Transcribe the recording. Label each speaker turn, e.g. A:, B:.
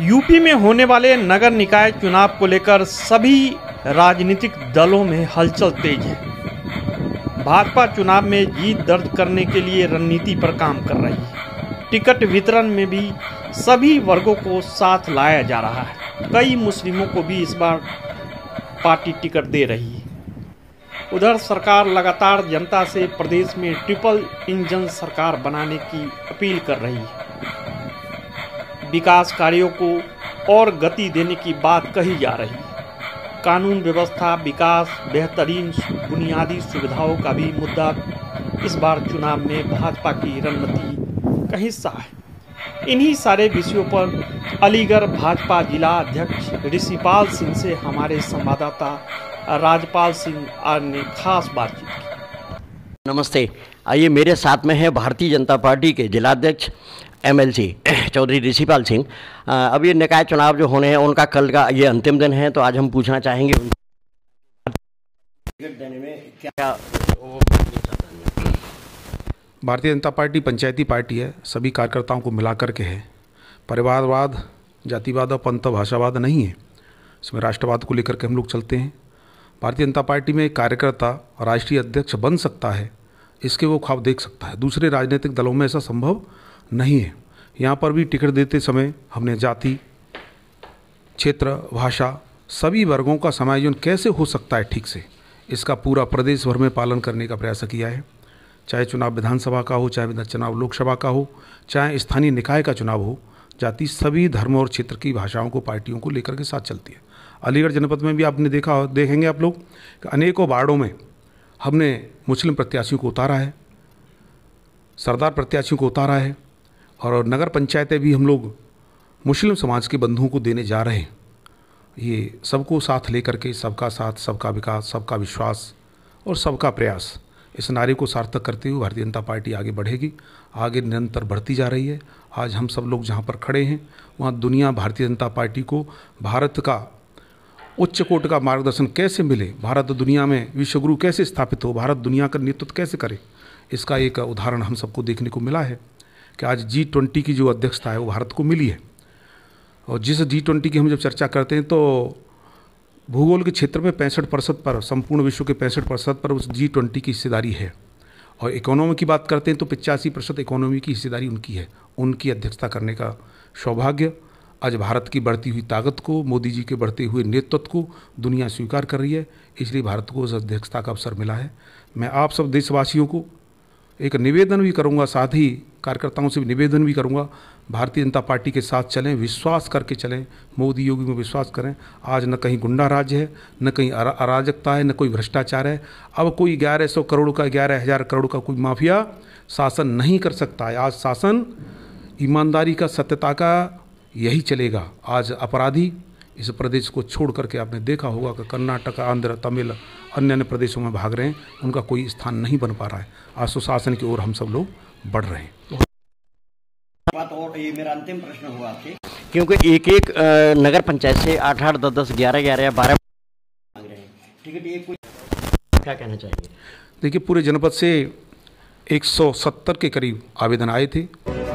A: UP में होने वाले नगर निकाय चुनाव को लेकर सभी राजनीतिक दलों में हलचल तेज है। भाजपा चुनाव में जीत दर्ज करने के लिए रणनीति पर काम कर रही है। टिकट वितरण में भी सभी वर्गों को साथ लाया जा रहा है। कई मुस्लिमों को भी इस बार पार्टी टिकट दे रही है। उधर सरकार लगातार जनता से प्रदेश में ट्रिपल इंजन सरकार बनाने की अपील कर रही है। विकास कार्यों को और गति देने की बात कही जा रही है। कानून व्यवस्था, विकास, बेहतरीन बुनियादी सुविधाओं का भी मुद्दा इस बार चुनाव में भाजपा की रणनीति का हिस्सा है। इन्हीं सारे विषयों पर अलीगढ़ भाजपा जिला अध्यक्ष ऋषिपाल सिंह से हमारे संवाददाता राजपाल सिंह ने खास बातचीत की।
B: नमस्ते। आइए, मेरे साथ में है भारतीय जनता पार्टी के जिलाध्यक्ष MLC चौधरी ऋषिपाल सिंह। अब ये निकाय चुनाव जो होने हैं उनका कल का ये अंतिम दिन है, तो आज हम पूछना चाहेंगे टिकट देने में क्या
C: भारतीय जनता पार्टी पंचायती पार्टी है, सभी कार्यकर्ताओं को मिला करके है। परिवारवाद, जातिवाद और पंथ भाषावाद नहीं है। इसमें राष्ट्रवाद को लेकर के हम लोग चलते हैं। भारतीय जनता पार्टी में एक कार्यकर्ता राष्ट्रीय अध्यक्ष बन सकता है, इसके वो ख्वाब देख सकता है। दूसरे राजनीतिक दलों में ऐसा संभव नहीं है। यहाँ पर भी टिकट देते समय हमने जाति, क्षेत्र, भाषा, सभी वर्गों का समायोजन कैसे हो सकता है ठीक से, इसका पूरा प्रदेश भर में पालन करने का प्रयास किया है। चाहे चुनाव विधानसभा का हो, चाहे चुनाव लोकसभा का हो, चाहे स्थानीय निकाय का चुनाव हो, जाति सभी धर्म और क्षेत्र की भाषाओं को, पार्टियों को लेकर के साथ चलती है। अलीगढ़ जनपद में भी आपने देखेंगे आप लोग कि अनेकों वार्डों में हमने मुस्लिम प्रत्याशियों को उतारा है, सरदार प्रत्याशियों को उतारा है, और नगर पंचायतें भी हम लोग मुस्लिम समाज के बंधुओं को देने जा रहे हैं। ये सबको साथ लेकर के सबका साथ, सबका विकास, सबका विश्वास और सबका प्रयास, इस नारे को सार्थक करते हुए भारतीय जनता पार्टी आगे बढ़ेगी, आगे निरंतर बढ़ती जा रही है। आज हम सब लोग जहाँ पर खड़े हैं वहाँ दुनिया भारतीय जनता पार्टी को भारत का उच्च कोटि का मार्गदर्शन कैसे मिले, भारत दुनिया में विश्वगुरु कैसे स्थापित हो, भारत दुनिया का नेतृत्व कैसे करे, इसका एक उदाहरण हम सबको देखने को मिला है कि आज G20 की जो अध्यक्षता है वो भारत को मिली है। और जिस G20 की हम जब चर्चा करते हैं तो भूगोल के क्षेत्र में 65% पर, संपूर्ण विश्व के 65% पर उस G20 की हिस्सेदारी है। और इकोनॉमी की बात करते हैं तो 85% इकोनॉमी की हिस्सेदारी उनकी है। उनकी अध्यक्षता करने का सौभाग्य आज भारत की बढ़ती हुई ताकत को, मोदी जी के बढ़ते हुए नेतृत्व को दुनिया स्वीकार कर रही है, इसलिए भारत को उस अध्यक्षता का अवसर मिला है। मैं आप सब देशवासियों को एक निवेदन भी करूंगा, साथ ही कार्यकर्ताओं से भी निवेदन भी करूंगा, भारतीय जनता पार्टी के साथ चलें, विश्वास करके चलें, मोदी योगी में विश्वास करें। आज न कहीं गुंडा राज है, न कहीं अराजकता है, न कोई भ्रष्टाचार है। अब कोई 1100 करोड़ का, 11,000 करोड़ का कोई माफिया शासन नहीं कर सकता है। आज शासन ईमानदारी का, सत्यता का यही चलेगा। आज अपराधी इस प्रदेश को छोड़ करके आपने देखा होगा कि कर्नाटक, आंध्र, तमिल, अन्य अन्य प्रदेशों में भाग रहे हैं, उनका कोई स्थान नहीं बन पा रहा है। आज सुशासन की ओर हम सब लोग बढ़ रहे हैं।
B: बात और ये मेरा अंतिम प्रश्न हुआ आपसे, क्योंकि एक एक नगर पंचायत से 8-8, 10-10, 11-11 या 12 मांग रहे हैं टिकट, ये कुछ क्या कहना चाहिए?
C: देखिए, पूरे जनपद से 170 के करीब आवेदन आए थे।